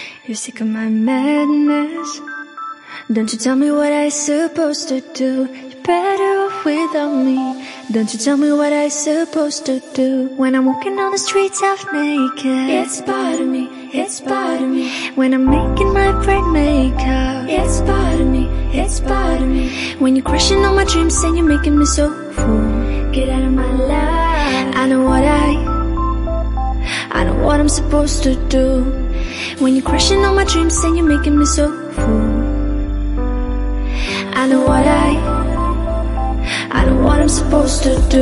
You're sick of my madness. Don't you tell me what I supposed to do. You're better off without me. Don't you tell me what I supposed to do. When I'm walking on the streets half naked, it's part of me, it's part of me. When I'm making my brain make up, it's part of me, it's part of me. When you're crushing on my dreams and you're making me so full, get out of my life. I know what I'm supposed to do. When you're crushing on my dreams and you're making me so full, I know what I'm supposed to do.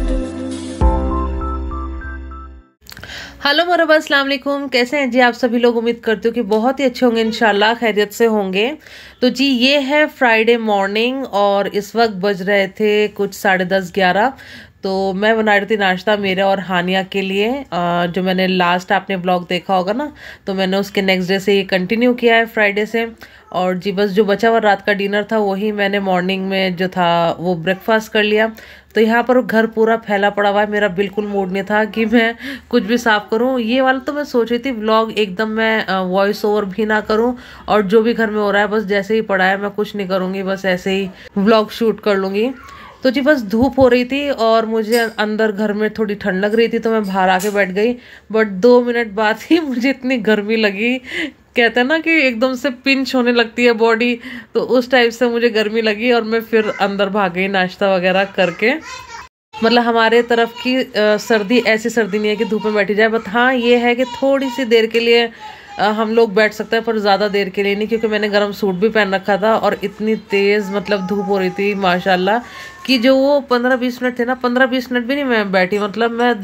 Hello मरहबा, अस्सलाम वालेकुम। कैसे हैं जी आप सभी लोग? उम्मीद करती हूँ कि बहुत ही अच्छे होंगे, इंशाल्लाह खैरियत से होंगे। तो जी ये है फ्राइडे मॉर्निंग और इस वक्त बज रहे थे कुछ 10:30-11। तो मैं बना रही थी नाश्ता मेरे और हानिया के लिए। जो मैंने लास्ट आपने ब्लॉग देखा होगा ना, तो मैंने उसके नेक्स्ट डे से ये कंटिन्यू किया है फ्राइडे से। और जी बस जो बचा हुआ रात का डिनर था वही मैंने मॉर्निंग में जो था वो ब्रेकफास्ट कर लिया। तो यहाँ पर घर पूरा फैला पड़ा हुआ है, मेरा बिल्कुल मूड नहीं था कि मैं कुछ भी साफ करूँ। ये वाला तो मैं सोच रही थी व्लॉग एकदम मैं वॉइस ओवर भी ना करूँ, और जो भी घर में हो रहा है बस जैसे ही पड़ा है मैं कुछ नहीं करूँगी, बस ऐसे ही व्लॉग शूट कर लूँगी। तो जी बस धूप हो रही थी और मुझे अंदर घर में थोड़ी ठंड लग रही थी, तो मैं बाहर आके बैठ गई। बट 2 मिनट बाद ही मुझे इतनी गर्मी लगी, कहते हैं ना कि एकदम से पिंच होने लगती है बॉडी, तो उस टाइप से मुझे गर्मी लगी और मैं फिर अंदर भाग गई नाश्ता वगैरह करके। मतलब हमारे तरफ की सर्दी ऐसी सर्दी नहीं है कि धूप में बैठी जाए, बट हाँ ये है कि थोड़ी सी देर के लिए हम लोग बैठ सकते हैं, पर ज़्यादा देर के लिए नहीं, क्योंकि मैंने गर्म सूट भी पहन रखा था और इतनी तेज़ मतलब धूप हो रही थी माशाल्लाह कि जो वो 15-20 मिनट थे ना, 15-20 मिनट भी नहीं मैं बैठी, मतलब मैं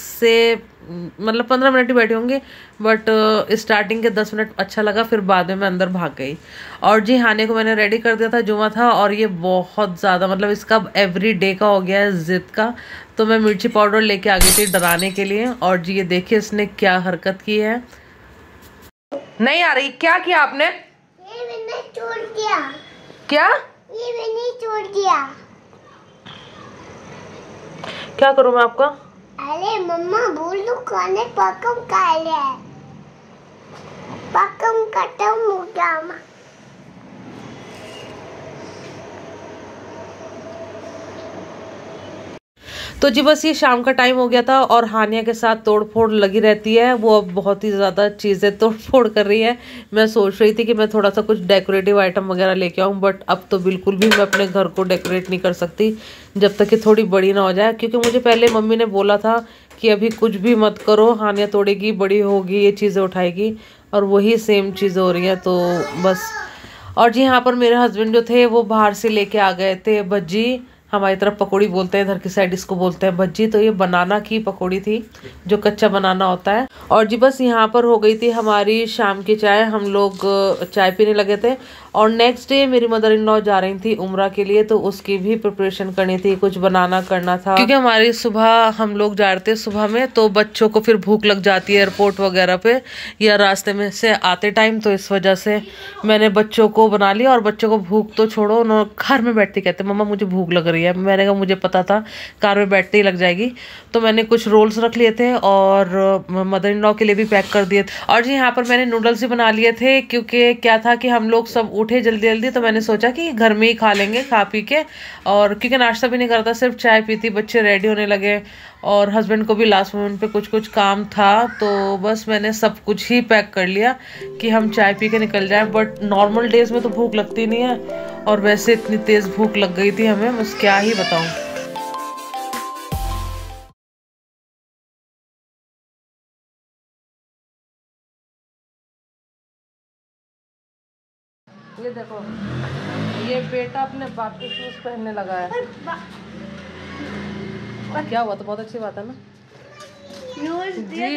15 मिनट ही बैठी होंगी। बट स्टार्टिंग के 10 मिनट अच्छा लगा, फिर बाद में मैं अंदर भाग गई। और जी हाने को मैंने रेडी कर दिया था, जुमा था, और ये बहुत ज़्यादा मतलब इसका एवरी डे का हो गया है जिद का। तो मैं मिर्ची पाउडर लेके आ गई थी डराने के लिए, और जी ये देखिए इसने क्या हरकत की है। नहीं आ रही? क्या किया आपने? ये मैंने तोड़ दिया। क्या? ये मैंने तोड़ दिया। क्या करूं मैं आपका? अरे मम्मा बोल दो खाने पकम काले पकम खत्म हो गया। तो जी बस ये शाम का टाइम हो गया था और हानिया के साथ तोड़ फोड़ लगी रहती है। वो अब बहुत ही ज़्यादा चीज़ें तोड़ फोड़ कर रही है। मैं सोच रही थी कि मैं थोड़ा सा कुछ डेकोरेटिव आइटम वगैरह लेके आऊँ, बट अब तो बिल्कुल भी मैं अपने घर को डेकोरेट नहीं कर सकती जब तक कि थोड़ी बड़ी ना हो जाए, क्योंकि मुझे पहले मम्मी ने बोला था कि अभी कुछ भी मत करो, हानिया तोड़ेगी, बड़ी होगी, ये चीज़ें उठाएगी, और वही सेम चीज़ें हो रही हैं। तो बस। और जी यहाँ पर मेरे हस्बैंड जो थे वो बाहर से लेके आ गए थे भज्जी, हमारी तरफ पकौड़ी बोलते हैं, इधर की साइड इसको बोलते हैं भज्जी। तो ये बनाना की पकौड़ी थी, जो कच्चा बनाना होता है। और जी बस यहाँ पर हो गई थी हमारी शाम की चाय, हम लोग चाय पीने लगे थे। और नेक्स्ट डे मेरी मदर इन लॉ जा रही थी उम्रा के लिए, तो उसकी भी प्रिपरेशन करनी थी, कुछ बनाना करना था, क्योंकि हमारी सुबह हम लोग जा रहे थे सुबह में, तो बच्चों को फिर भूख लग जाती है एयरपोर्ट वगैरह पे या रास्ते में से आते टाइम। तो इस वजह से मैंने बच्चों को बना लिया, और बच्चों को भूख तो छोड़ो, उन्होंने कार में बैठते कहते मम्मा मुझे भूख लग रही है। मैंने कहा मुझे पता था कार में बैठते ही लग जाएगी। तो मैंने कुछ रोल्स रख लिए थे और मदर इन लॉ के लिए भी पैक कर दिए थे। और जी यहाँ पर मैंने नूडल्स भी बना लिए थे, क्योंकि क्या था कि हम लोग सब उठे जल्दी जल्दी, तो मैंने सोचा कि घर में ही खा लेंगे खा पी के। और क्योंकि नाश्ता भी नहीं करता, सिर्फ चाय पी थी, बच्चे रेडी होने लगे और हस्बैंड को भी लास्ट मोमेंट पे कुछ काम था, तो बस मैंने सब कुछ ही पैक कर लिया कि हम चाय पी के निकल जाए। बट नॉर्मल डेज में तो भूख लगती नहीं है, और वैसे इतनी तेज भूख लग गई थी हमें, बस क्या ही बताऊं। ये देखो, ये बेटा अपने बाप के शूज पहनने लगा है। क्या हुआ? तो बहुत अच्छी बात है ना जी।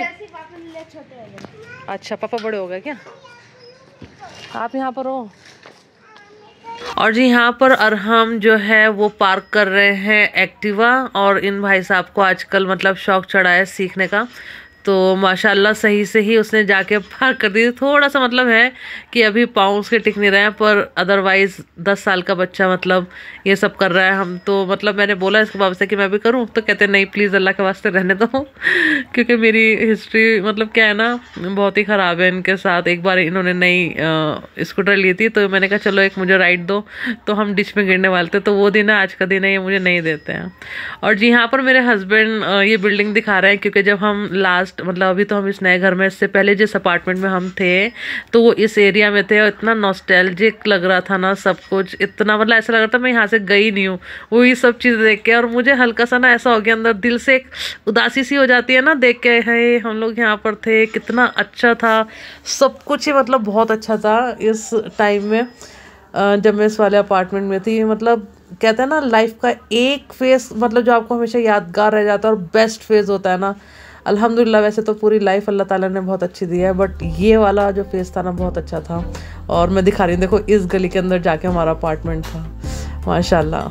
अच्छा पापा बड़े हो गए क्या? आप यहाँ पर हो। और जी यहाँ पर अरहम जो है वो पार्क कर रहे हैं एक्टिवा, और इन भाई साहब को आजकल मतलब शौक चढ़ा है सीखने का। तो माशाल्लाह सही से ही उसने जाके पार्क कर दी। थोड़ा सा मतलब है कि अभी पाँव उसके टिक नहीं रहे हैं, पर अदरवाइज 10 साल का बच्चा मतलब ये सब कर रहा है। हम तो मतलब मैंने बोला इसके बाप से कि मैं भी करूं, तो कहते नहीं प्लीज़ अल्लाह के वास्ते रहने दो क्योंकि मेरी हिस्ट्री मतलब क्या है ना बहुत ही ख़राब है इनके साथ। एक बार इन्होंने नई स्कूटर ली थी तो मैंने कहा चलो एक मुझे राइड दो, तो हम डिश में गिरने वाले थे। तो वो दिन है, आज का दिन है, ये मुझे नहीं देते हैं। और जी यहाँ पर मेरे हस्बैंड ये बिल्डिंग दिखा रहे हैं, क्योंकि जब हम लास्ट मतलब अभी तो हम इस नए घर में, इससे पहले जिस अपार्टमेंट में हम थे तो वो इस एरिया में थे, और इतना नॉस्टैल्जिक लग रहा था ना सब कुछ, इतना मतलब ऐसा लग रहा था मैं यहाँ से गई नहीं हूँ वही सब चीज़ देख के। और मुझे हल्का सा ना ऐसा हो गया अंदर दिल से, एक उदासी सी हो जाती है ना देख के, है हम लोग यहाँ पर थे, कितना अच्छा था सब कुछ ही, मतलब बहुत अच्छा था इस टाइम में जब मैं इस वाले अपार्टमेंट में थी। मतलब कहते हैं ना लाइफ का एक फेस मतलब जो आपको हमेशा यादगार रह जाता है और बेस्ट फेज होता है ना। अल्हम्दुलिल्लाह वैसे तो पूरी लाइफ अल्लाह ताला ने बहुत अच्छी दी है, बट ये वाला जो फेस था ना बहुत अच्छा था। और मैं दिखा रही हूँ, देखो इस गली के अंदर जाके हमारा अपार्टमेंट था माशाल्लाह।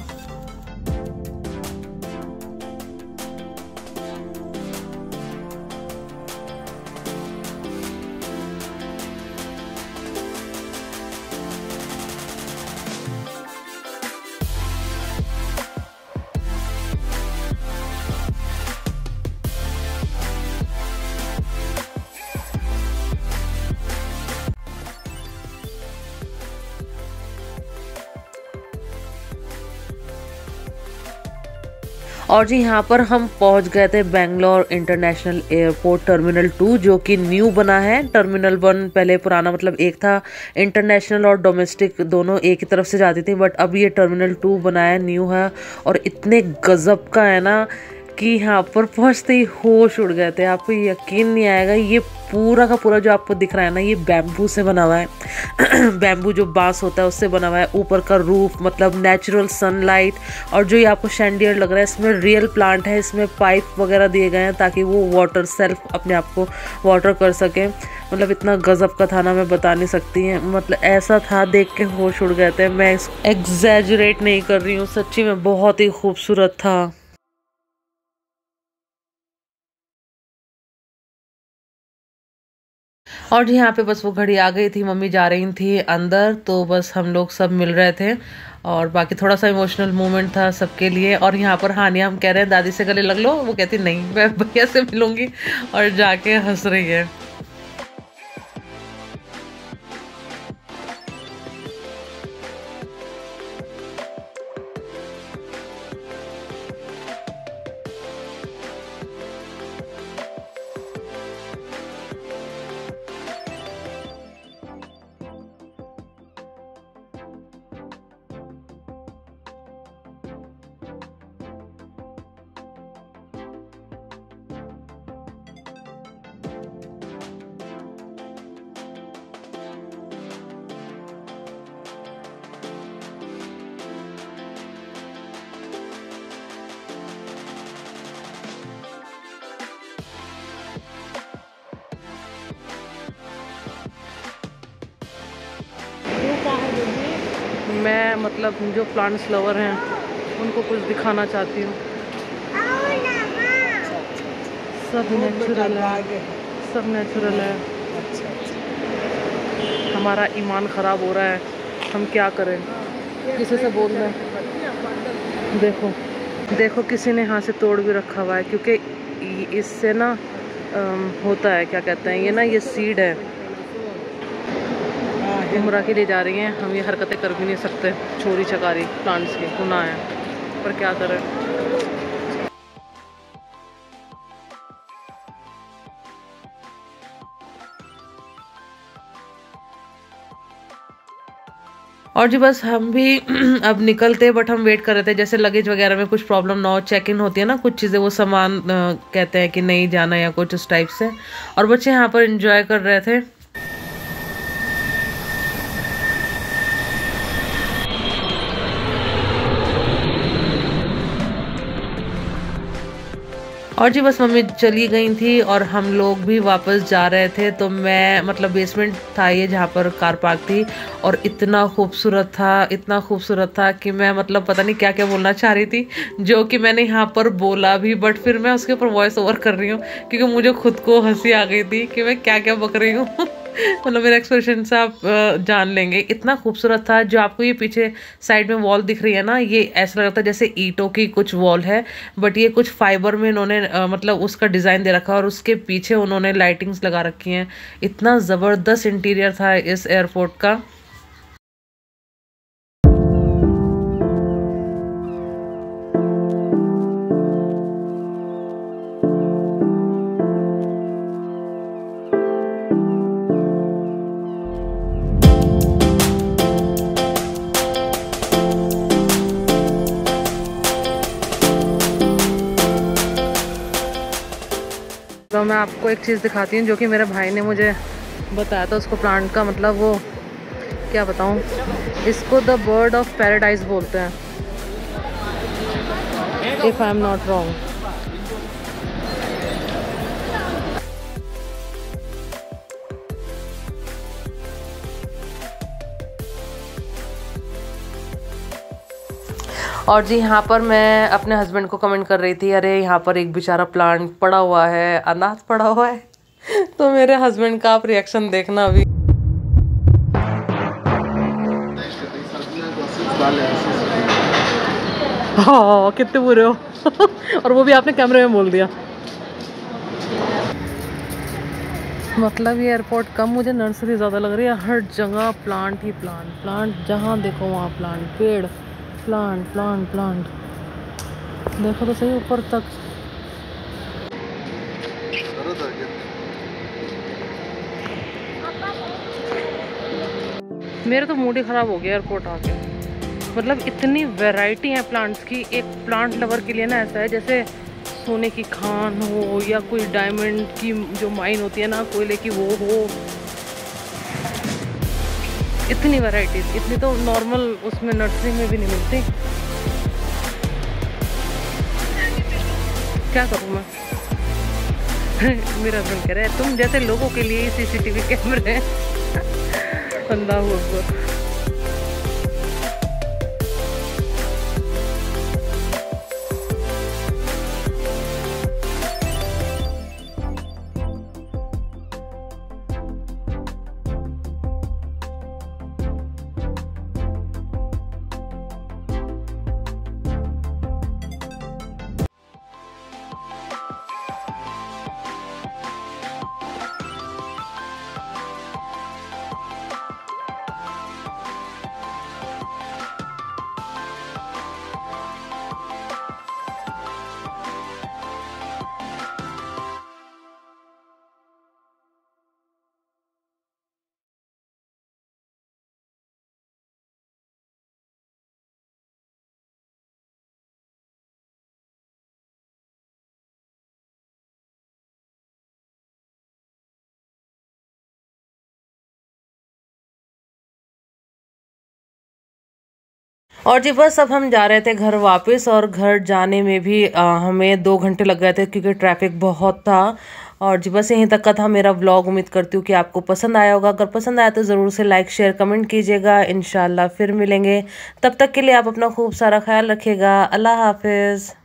और जी यहाँ पर हम पहुँच गए थे बेंगलोर इंटरनेशनल एयरपोर्ट टर्मिनल 2, जो कि न्यू बना है। टर्मिनल 1 पहले पुराना मतलब एक था, इंटरनेशनल और डोमेस्टिक दोनों एक ही तरफ से जाती थी, बट अब ये टर्मिनल 2 बना है, न्यू है। और इतने गजब का है ना कि यहाँ पर पहुँचते ही होश उड़ गए थे, आपको यकीन नहीं आएगा। ये पूरा का पूरा जो आपको दिख रहा है ना ये बैम्बू से बना हुआ है बैम्बू जो बांस होता है उससे बना हुआ है। ऊपर का रूफ मतलब नेचुरल सनलाइट, और जो ये आपको शैंडियर लग रहा है इसमें रियल प्लांट है, इसमें पाइप वगैरह दिए गए हैं ताकि वो वाटर सेल्फ अपने आप को वाटर कर सके। मतलब इतना गजब का था ना मैं बता नहीं सकती है, मतलब ऐसा था देख के होश उड़ गए थे। मैं एग्जैजुरेट नहीं कर रही हूँ, सच्ची में बहुत ही खूबसूरत था। और यहाँ पे बस वो घड़ी आ गई थी, मम्मी जा रही थी अंदर, तो बस हम लोग सब मिल रहे थे। और बाकी थोड़ा सा इमोशनल मोमेंट था सबके लिए। और यहाँ पर हानिया हम कह रहे हैं दादी से गले लग लो, वो कहती नहीं मैं भैया से मिलूंगी, और जाके हंस रही है। मैं मतलब जो प्लांट्स लवर हैं उनको कुछ दिखाना चाहती हूँ। सब नेचुरल है, सब नेचुरल है। हमारा ईमान ख़राब हो रहा है, हम क्या करें, किसी से बोल रहे हैं। देखो देखो किसी ने यहाँ से तोड़ भी रखा हुआ है, क्योंकि इससे ना होता है क्या कहते हैं ये ना, ये सीड है। उम्रा के लिए जा रही हैं, हम ये हरकतें कर भी नहीं सकते, चोरी चकारी प्लांट्स की गुनाह है, पर क्या करें। और जी बस हम भी अब निकलते, बट हम वेट कर रहे थे जैसे लगेज वगैरह में कुछ प्रॉब्लम ना हो। चेक इन होती है ना कुछ चीज़ें, वो सामान कहते हैं कि नहीं जाना या कुछ उस टाइप से। और बच्चे यहाँ पर एंजॉय कर रहे थे। और जी बस मम्मी चली गई थी और हम लोग भी वापस जा रहे थे। तो मैं मतलब बेसमेंट था ये जहाँ पर कार पार्क थी, और इतना खूबसूरत था कि मैं मतलब पता नहीं क्या क्या बोलना चाह रही थी, जो कि मैंने यहाँ पर बोला भी, बट फिर मैं उसके ऊपर वॉइस ओवर कर रही हूँ क्योंकि मुझे खुद को हंसी आ गई थी कि मैं क्या क्या बक रही हूँ। मतलब मेरा एक्सप्रेशन से आप जान लेंगे, इतना खूबसूरत था। जो आपको ये पीछे साइड में वॉल दिख रही है ना, ये ऐसा लगता है जैसे ईंटों की कुछ वॉल है, बट ये कुछ फाइबर में इन्होंने मतलब उसका डिज़ाइन दे रखा है, और उसके पीछे उन्होंने लाइटिंग्स लगा रखी हैं। इतना ज़बरदस्त इंटीरियर था इस एयरपोर्ट का। तो मैं आपको एक चीज़ दिखाती हूँ जो कि मेरे भाई ने मुझे बताया था। उसको प्लांट का मतलब वो क्या बताऊँ, इसको द बर्ड ऑफ पैराडाइज बोलते हैं, if I am not wrong. और जी यहाँ पर मैं अपने हस्बैंड को कमेंट कर रही थी, अरे यहाँ पर एक बेचारा प्लांट पड़ा हुआ है, अनाथ पड़ा हुआ है। तो मेरे हस्बैंड का आप रिएक्शन देखना अभी। हाँ कितने बुरे हो। और वो भी आपने कैमरे में बोल दिया। मतलब ये एयरपोर्ट कम मुझे नर्सरी ज़्यादा लग रही है। हर जगह प्लांट ही प्लांट, जहाँ देखो वहाँ प्लांट, पेड़, प्लांट। देखो तो सही ऊपर तक। मेरा तो मूड ही ख़राब हो गया एयरपोर्ट आके। मतलब इतनी वैरायटी है प्लांट्स की। एक प्लांट लवर के लिए ना ऐसा है जैसे सोने की खान हो या कोई डायमंड की जो माइन होती है ना, कोयले की, वो हो। इतनी वैरायटीज, इतनी तो नॉर्मल उसमें नर्सरी में भी नहीं मिलती। क्या करूँ मैं। मेरा हस्बैंड कह रहा है तुम जैसे लोगों के लिए सीसीटीवी कैमरे हैं। अल्लाह अकबर। और जी बस अब हम जा रहे थे घर वापस, और घर जाने में भी हमें 2 घंटे लग गए थे क्योंकि ट्रैफिक बहुत था। और जी बस यहीं तक का था मेरा व्लॉग। उम्मीद करती हूँ कि आपको पसंद आया होगा। अगर पसंद आया तो ज़रूर से लाइक शेयर कमेंट कीजिएगा। इंशाल्लाह फिर मिलेंगे, तब तक के लिए आप अपना खूब सारा ख्याल रखिएगा। अल्लाह हाफिज़।